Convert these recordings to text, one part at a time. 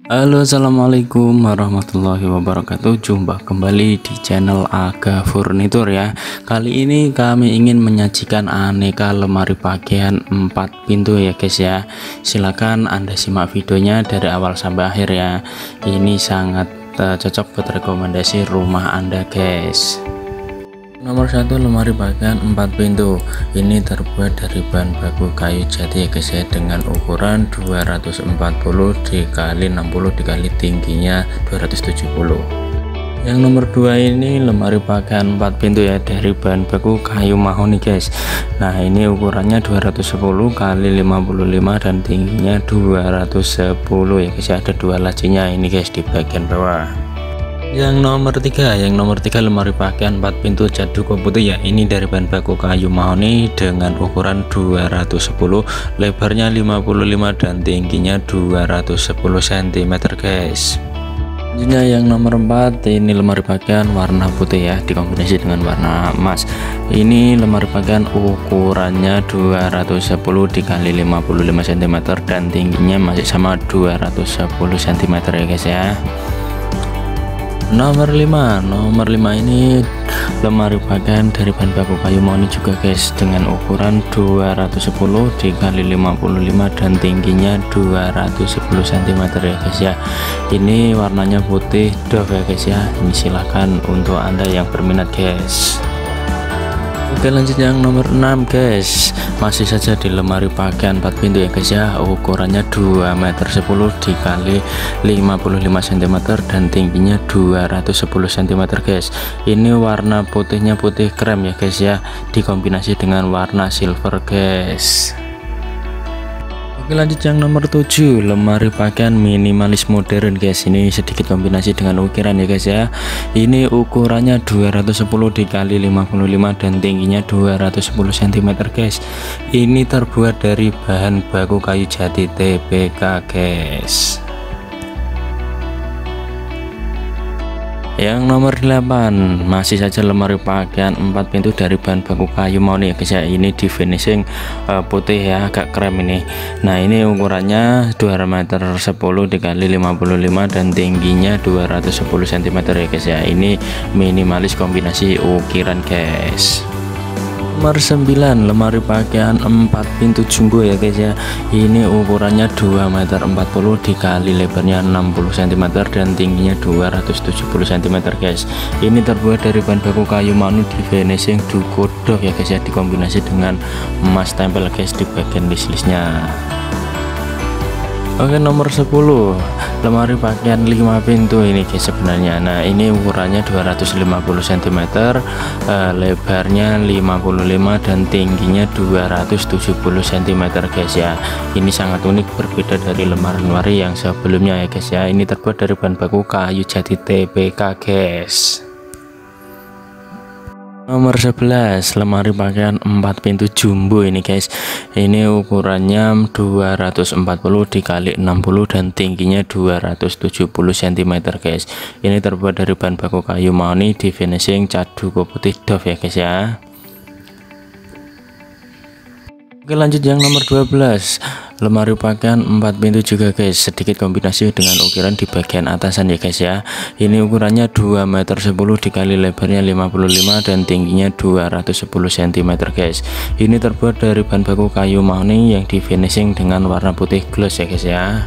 Halo, assalamualaikum warahmatullahi wabarakatuh. Jumpa kembali di channel Aga Furnitur ya. Kali ini kami ingin menyajikan aneka lemari pakaian 4 pintu ya guys ya. Silakan Anda simak videonya dari awal sampai akhir ya. Ini sangat cocok buat rekomendasi rumah Anda guys. Nomor 1, lemari pakaian 4 pintu. Ini terbuat dari bahan baku kayu jati ya guys ya, dengan ukuran 240 dikali 60 dikali tingginya 270. Yang nomor 2 ini lemari pakaian 4 pintu ya, dari bahan baku kayu mahoni guys. Nah, ini ukurannya 210 kali 55 dan tingginya 210 ya guys ya. Ada 2 lacinya ini guys di bagian bawah. Yang nomor 3 lemari pakaian 4 pintu cat duku putih ya. Ini dari bahan baku kayu mahoni dengan ukuran 210, lebarnya 55 dan tingginya 210 cm guys. Selanjutnya yang nomor 4, ini lemari pakaian warna putih ya, dikombinasi dengan warna emas. Ini lemari pakaian ukurannya 210 dikali 55 cm dan tingginya masih sama 210 cm ya guys ya. Nomor 5 ini lemari pakaian dari bahan baku kayu mahoni juga guys, dengan ukuran 210 dikali 55 dan tingginya 210 cm ya guys ya. Ini warnanya putih doff ya guys ya. Ini silahkan untuk Anda yang berminat guys. Oke, lanjut yang nomor 6 guys, masih saja di lemari pakaian 4 pintu ya guys ya. Ukurannya 2,10 meter dikali 55 cm dan tingginya 210 cm guys. Ini warna putihnya putih krem ya guys ya, dikombinasi dengan warna silver guys. Oke, lanjut yang nomor 7, lemari pakaian minimalis modern guys. Ini sedikit kombinasi dengan ukiran ya guys ya. Ini ukurannya 210 dikali 55 dan tingginya 210 cm guys. Ini terbuat dari bahan baku kayu jati TPK guys. Yang nomor 8, masih saja lemari pakaian 4 pintu dari bahan baku kayu mahoni ya guys ya. Ini di finishing putih ya, agak krem ini. Nah, ini ukurannya 2,10 meter dikali 55 dan tingginya 210 cm ya guys ya. Ini minimalis kombinasi ukiran guys. Nomor 9, lemari pakaian 4 pintu jumbo ya guys ya. Ini ukurannya 2,40 meter dikali lebarnya 60 cm dan tingginya 270 cm guys. Ini terbuat dari bahan baku kayu mahoni di finishing duku doff ya guys ya, dikombinasi dengan emas tempel guys di bagian list-listnya. Oke, nomor 10, lemari pakaian 5 pintu ini guys sebenarnya. Nah, ini ukurannya 250 cm, lebarnya 55 dan tingginya 270 cm guys ya. Ini sangat unik, berbeda dari lemari-lemari yang sebelumnya ya guys ya. Ini terbuat dari bahan baku kayu jati TPK guys. Nomor 11, lemari pakaian 4 pintu jumbo ini guys. Ini ukurannya 240 dikali 60 dan tingginya 270 cm guys. Ini terbuat dari bahan baku kayu mahoni di finishing cat duku putih doff ya guys ya. Oke, lanjut yang nomor 12, lemari pakaian 4 pintu juga guys, sedikit kombinasi dengan ukiran di bagian atasan ya guys ya. Ini ukurannya 2,10 meter dikali lebarnya 55 dan tingginya 210 cm guys. Ini terbuat dari bahan baku kayu mahoni yang di finishing dengan warna putih gloss ya guys ya.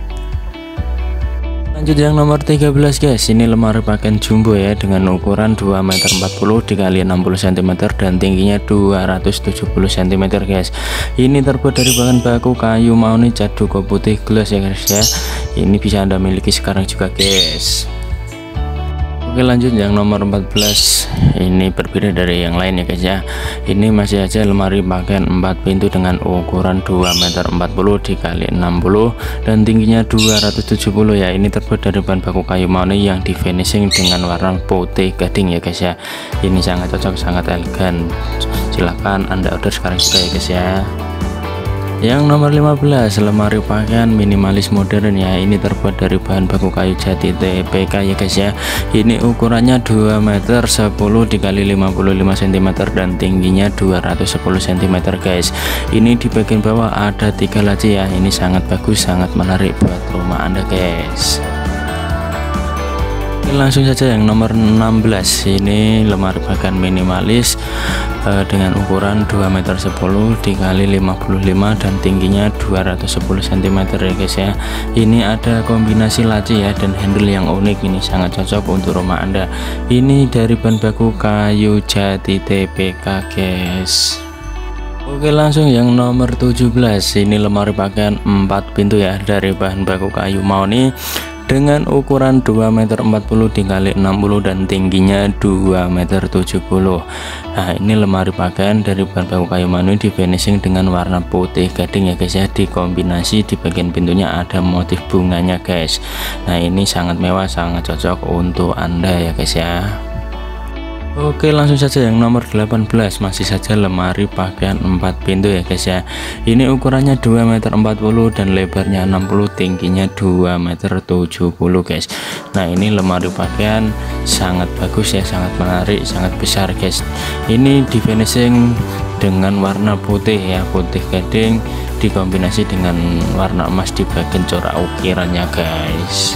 Lanjut yang nomor 13 guys, ini lemari pakaian jumbo ya, dengan ukuran 2,40 meter dikali 60 cm dan tingginya 270 cm guys. Ini terbuat dari bahan baku kayu mahoni cat duku putih gloss ya guys ya. Ini bisa Anda miliki sekarang juga guys. Oke, lanjut yang nomor 14, ini berbeda dari yang lain ya guys ya. Ini masih aja lemari pakaian 4 pintu dengan ukuran 2,40 meter dikali 60 dan tingginya 270 ya. Ini terbuat dari bahan baku kayu mahoni yang di finishing dengan warna putih gading ya guys ya. Ini sangat cocok, sangat elegan. Silahkan Anda order sekarang juga ya guys ya. Yang nomor 15, lemari pakaian minimalis modern ya. Ini terbuat dari bahan baku kayu jati TPK ya guys ya. Ini ukurannya 2 meter 10 dikali 55 cm dan tingginya 210 cm guys. Ini di bagian bawah ada 3 laci ya. Ini sangat bagus, sangat menarik buat rumah Anda guys. Langsung saja yang nomor 16, ini lemari pakaian minimalis dengan ukuran 2 meter 10 dikali 55 dan tingginya 210 cm ya guys ya. Ini ada kombinasi laci ya dan handle yang unik, ini sangat cocok untuk rumah Anda. Ini dari bahan baku kayu jati TPK guys. Oke, langsung yang nomor 17, ini lemari pakaian 4 pintu ya dari bahan baku kayu mahoni dengan ukuran 2 meter 40 dikali 60 dan tingginya 2 meter 70. Nah, ini lemari pakaian dari bahan baku kayu mahoni di finishing dengan warna putih gading ya guys ya. Dikombinasi di bagian pintunya ada motif bunganya guys. Nah, ini sangat mewah, sangat cocok untuk Anda ya guys ya. Oke, langsung saja yang nomor 18, masih saja lemari pakaian 4 pintu ya guys ya. Ini ukurannya 2 meter 40 dan lebarnya 60, tingginya 2 meter 70 guys. Nah, ini lemari pakaian sangat bagus ya, sangat menarik, sangat besar guys. Ini di finishing dengan warna putih ya, putih gading dikombinasi dengan warna emas di bagian corak ukirannya guys.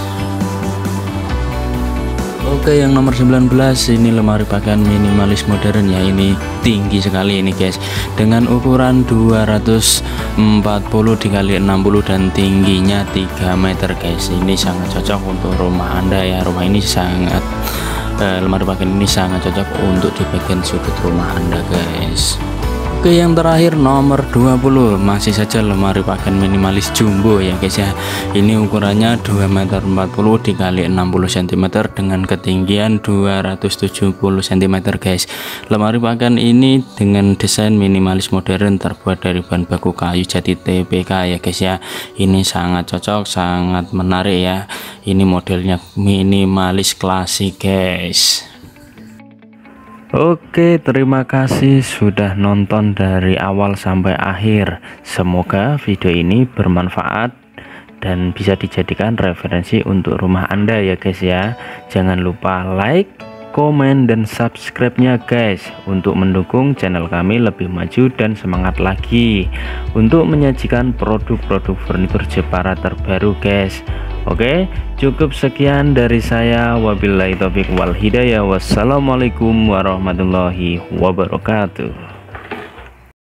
Oke, yang nomor 19, ini lemari pakaian minimalis modern ya. Ini tinggi sekali ini guys, dengan ukuran 240 dikali 60 dan tingginya 3 meter guys. Ini sangat cocok untuk rumah Anda ya. Rumah ini sangat lemari pakaian ini sangat cocok untuk di bagian sudut rumah Anda guys. Oke, yang terakhir nomor 20, masih saja lemari pakaian minimalis jumbo ya guys ya. Ini ukurannya 2 meter 40 dikali 60 cm dengan ketinggian 270 cm guys. Lemari pakaian ini dengan desain minimalis modern terbuat dari bahan baku kayu jati TPK ya guys ya. Ini sangat cocok, sangat menarik ya. Ini modelnya minimalis klasik guys. Oke, terima kasih sudah nonton dari awal sampai akhir. Semoga video ini bermanfaat dan bisa dijadikan referensi untuk rumah Anda ya guys ya. Jangan lupa like, komen, dan subscribe-nya guys untuk mendukung channel kami lebih maju dan semangat lagi untuk menyajikan produk-produk furnitur Jepara terbaru guys. Oke, cukup sekian dari saya. Wabillahi taufiq wal hidayah. Wassalamualaikum warahmatullahi wabarakatuh.